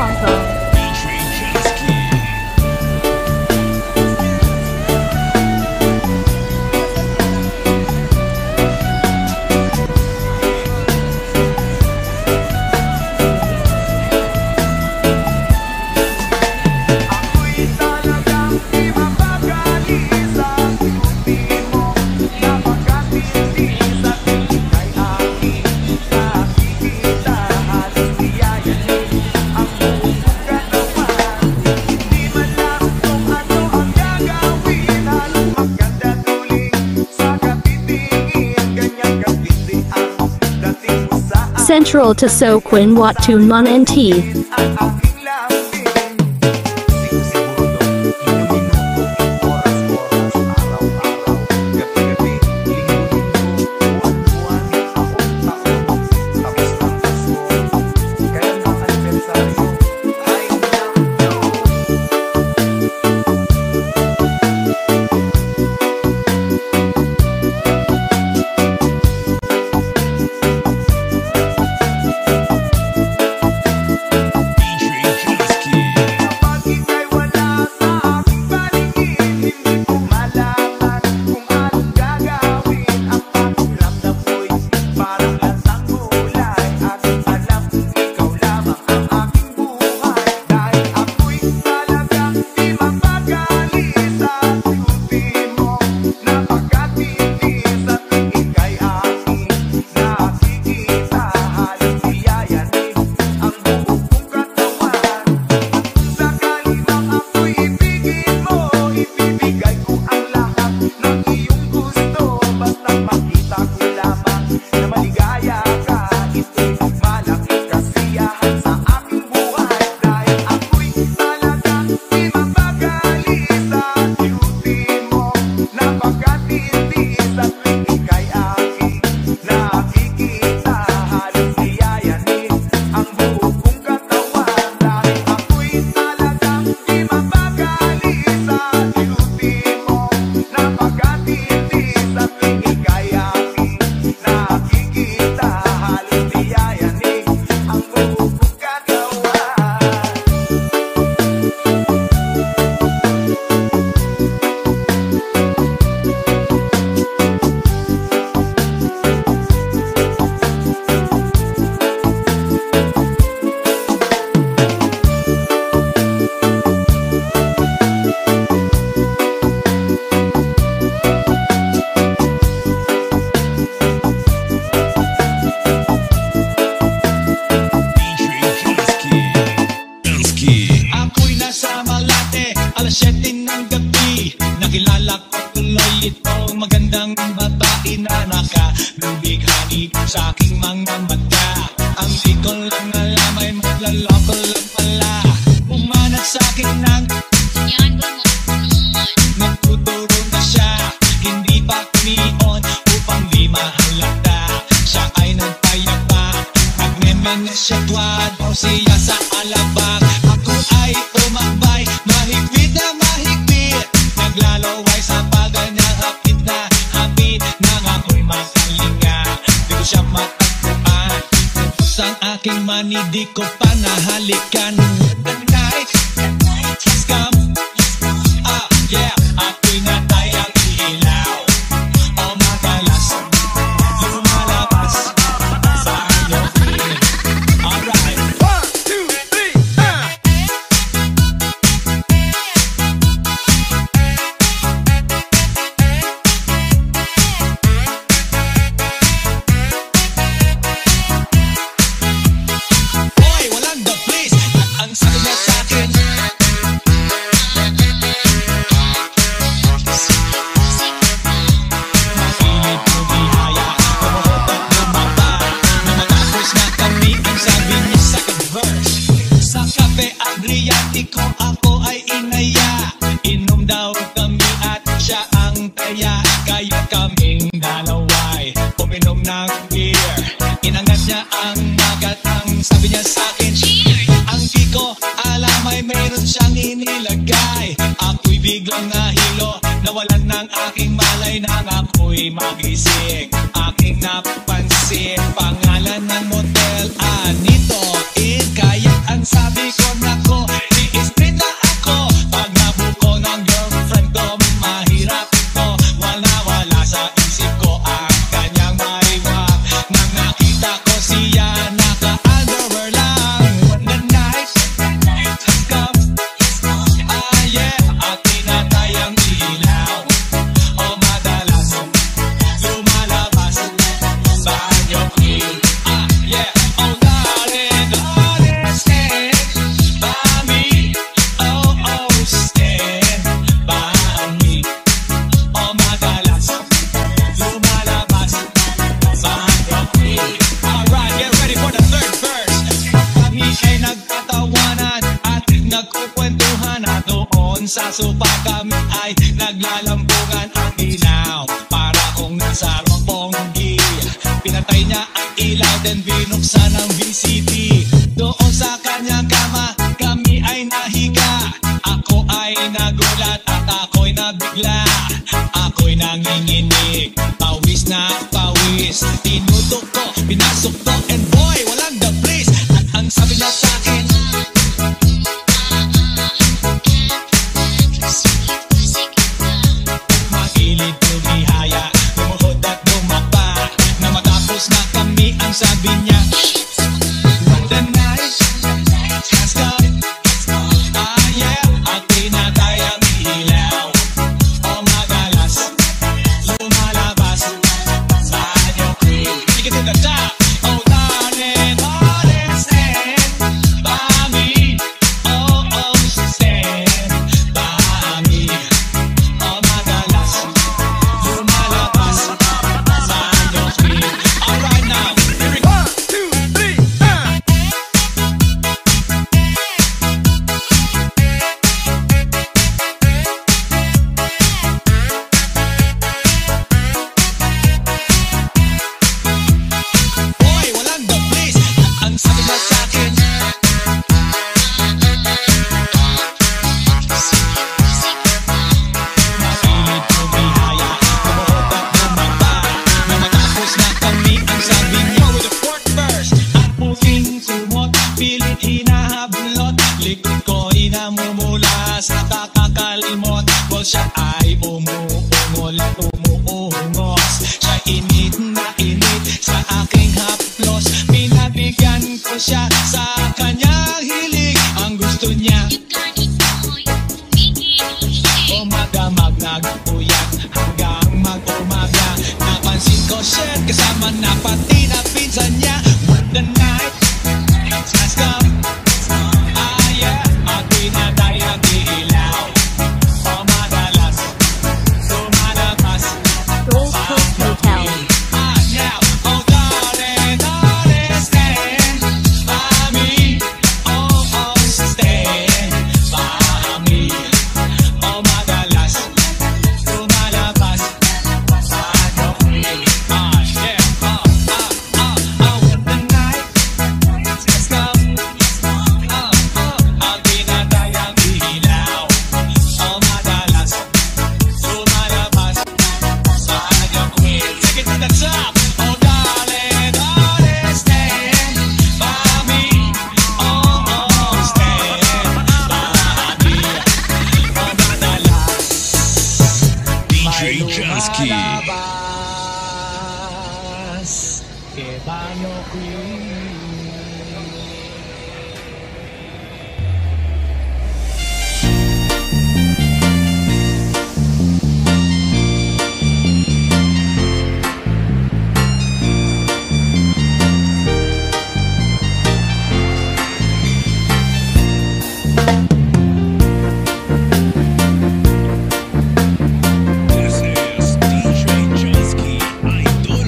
Central to Soquin Watun Mon NT. Magandang babae na nakabighani sa aking mga mata. Ang di ko lang alam ay maglaloko lang pala. Umanat sa akin ng nagtuturo na siya. Hindi pa kunion upang di mahalata. Siya ay nagpayapa, nagmemenes siya tuwad o siya sa alabang. Ako ay umakbay, mahigpit na mahigpit. Naglalaway sa paganyang hapit na hapit. Nang ako'y makalinga, di ko siya matagpuan. Ang aking mani, di ko pa nahalikan. The night has come. Yeah, ako'y natayang ilaw. O madalas lumalabas sa iyong. Alright, 1, 2, 3, Hoy, walang the please. Ang sabi niya sa akin, makinig ko bihaya, lumuhod at lumaba. Nung matapos na kami, ang sabi niya sa verse. Sa Cafe Adriatico ako ay inaya. Inom daw kami at siya ang taya. Kaya kaming dalaway uminom ng beer. Inangat niya ang magat. Ang sabi niya sa akin, ang di ko alam ay meron siyang inilagay. Ako'y biglang nahilo, nawalan ng aking malay nang ako'y magising. Aking napansin, pangalan ng motel, Anito Inn. Kaya ang sabi ko na sa sopa kami ay naglalampungan ang ilaw. Para kung nasa Roppongi. Pinatay niya ang ilaw, then binuksan ang VCD. Doon sa kanyang kama, kami ay nahiga. Ako ay nagulat at ako'y nabigla. Ako'y nanginginig, pawis na pawis. Tinutok ko, pinasok ko, and boy, walang the place. At ang sabi niya sa akin, magilid tumihaya, lumuhod at dumapa. Na matapos na kami, ang sabi niya, when the night has come, ah yeah, at pinatay ang ilaw. O madalas, lumalabas, banyo queen. Take it to the top, oh darling, understand, by me, oh oh, stand by me. O madalas, lumalabas, banyo queen. Alright now, here we go. 1, 2, 3, boy, walang the place. Ang sabi niya sa akin, magilid tumihaya, lumuhod at dumapa. Na matapos na kami, ang sabi niya, with the fourth verse. At puting sumot, pilit hinahablot. Likod ko inamumula sa kakakalimot. Well, siya ay umuungol at umuungos. Siya init na init sa aking haplos. Pinabigyan ko siya sa kanyang hilig. Ang gusto niya, umagamag nag-uyag hanggang mag-umaga. Napansin ko siya kasama na pati na pinsan niya. When the night has come, ah yeah, at pinatay ang ilaw. O madalas, lumalabas, Gold Coast Hotel. ah now, oh darling, understand, by me, oh oh, stand by me. O madalas, lumalabas, banyo queen. Ah yeah, when the night has come, ang pinatay ang ilaw. O madalas, lumalabas, banyo queen. Take it to the top, oh darling, understand, by me, oh oh, stand by me. O madalas, DJ Chesky. lumalabas, kay banyo queen. This is DJ Chesky Idol.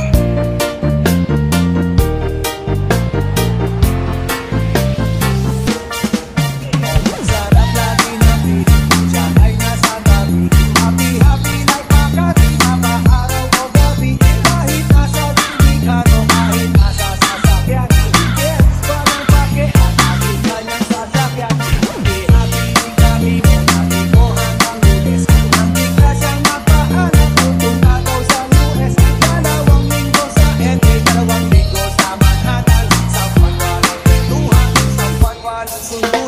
Sarap lagi ng piling, siya ay nasa gabi. Happy-happy like Makati, araw o gabi. Kahit nasa lilikan o kahit nasa sasakyan. Yes, walang pake at aking kanyang sasakyan. Happy kami mo, happy ko hanggang Lunes. Nang bigla siyang magpaalam, pupunta daw sa US. 2 linggo sa LA, 2 linggo sa Manhattan. Sa Buwan walang pintuhan, sa Buwan walang sunduan.